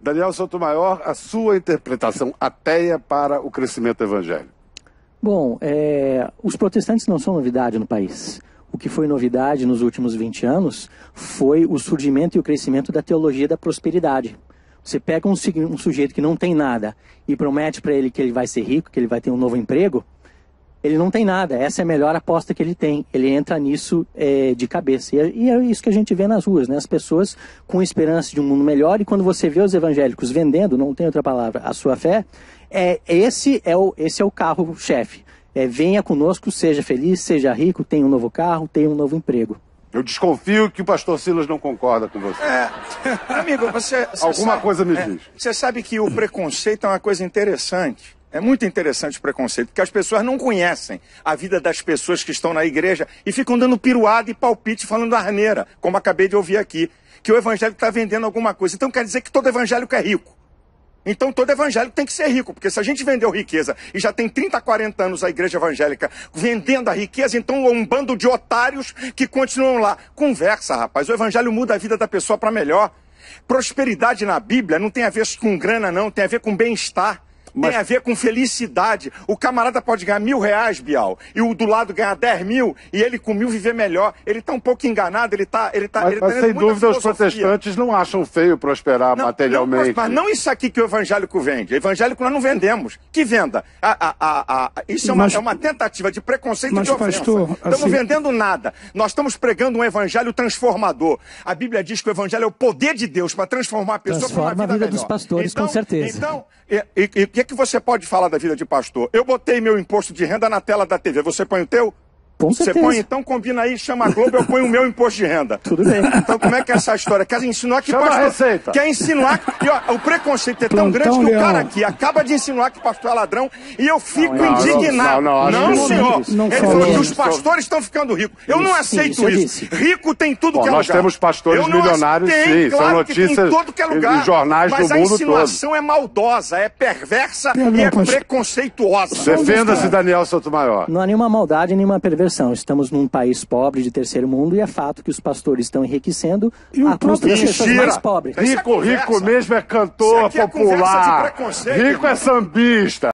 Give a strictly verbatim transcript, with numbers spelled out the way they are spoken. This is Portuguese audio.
Daniel Sotomayor, a sua interpretação ateia para o crescimento evangélico. Bom, é, os protestantes não são novidade no país. O que foi novidade nos últimos vinte anos foi o surgimento e o crescimento da teologia da prosperidade. Você pega um, um sujeito que não tem nada e promete para ele que ele vai ser rico, que ele vai ter um novo emprego, ele não tem nada. Essa é a melhor aposta que ele tem. Ele entra nisso é, de cabeça. E é, e é isso que a gente vê nas ruas, né? As pessoas com esperança de um mundo melhor. E quando você vê os evangélicos vendendo, não tem outra palavra, a sua fé, é, esse, é o, esse é o carro-chefe. É, venha conosco, seja feliz, seja rico, tenha um novo carro, tenha um novo emprego. Eu desconfio que o pastor Silas não concorda com você. É, amigo, você... você Alguma sabe, coisa me é, diz. Você sabe que o preconceito é uma coisa interessante. É muito interessante o preconceito, porque as pessoas não conhecem a vida das pessoas que estão na igreja e ficam dando piruada e palpite falando arneira, como acabei de ouvir aqui, que o evangélico está vendendo alguma coisa. Então quer dizer que todo evangélico é rico. Então todo evangélico tem que ser rico, porque se a gente vendeu riqueza e já tem trinta, quarenta anos a igreja evangélica vendendo a riqueza, então é um bando de otários que continuam lá. Conversa, rapaz, o evangelho muda a vida da pessoa para melhor. Prosperidade na Bíblia não tem a ver com grana não, tem a ver com bem-estar. Mas... tem a ver com felicidade. O camarada pode ganhar mil reais, Bial, e o do lado ganhar dez mil, e ele com mil viver melhor. Ele está um pouco enganado, ele está... Ele tá, mas ele mas tá sem dúvida filosofia. Os protestantes não acham feio prosperar não, materialmente. Não, mas não isso aqui que o evangélico vende. O evangélico nós não vendemos. Que venda? A, a, a, a, isso é uma, mas, é uma tentativa de preconceito mas, e de ofensa. pastor, Estamos assim... vendendo nada. Nós estamos pregando um evangelho transformador. A Bíblia diz que o evangelho é o poder de Deus para transformar a pessoa para uma vida, Transforma a vida melhor. dos pastores, então, com certeza. Então, e o que, é que você pode falar da vida de pastor? Eu botei meu imposto de renda na tela da T V. Você põe o teu? Com Você certeza. põe, então combina aí, chama a Globo, eu ponho o meu imposto de renda. Tudo bem. Então como é que é essa história? Quer insinuar que Chama pastor... a receita. Quer insinuar... E, ó, o preconceito é tão Plantão grande que Leão. o cara aqui acaba de insinuar que pastor é ladrão e eu fico Não, não, indignado. não, não, acho que senhor. não Ele falou falou que isso. os pastores estão ficando ricos. Eu não Isso, aceito isso eu isso. disse. Rico tem tudo Bom, que é nós lugar. temos pastores Eu não milionários, aceito, sim, são claro que tem notícias tudo que é em lugar. jornais mas do a mundo insinuação é maldosa, é perversa Perdão, e é pastor. preconceituosa. Defenda-se, Daniel Sotomayor. Não há nenhuma maldade, nenhuma perversão. Estamos num país pobre de terceiro mundo e é fato que os pastores estão enriquecendo E o a custa das próprio- pessoas Mentira. mais pobres. Isso é Rico, rico conversa. mesmo é Isso cantor aqui é conversa de popular. preconceito, Rico é irmão. sambista.